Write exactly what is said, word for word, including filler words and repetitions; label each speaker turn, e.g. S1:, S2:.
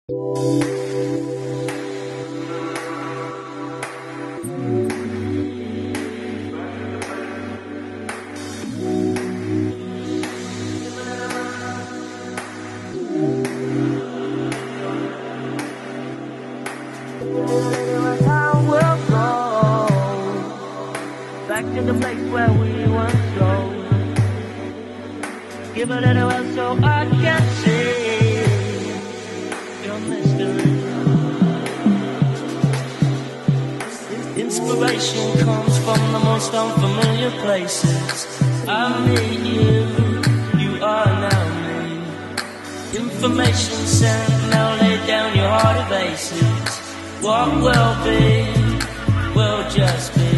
S1: Back to the place where we once go. Give a little else so I can see your mystery. Inspiration comes from the most unfamiliar places. I meet you, you are now me. Information sent, now lay down your heart of aces. What will be, will just be.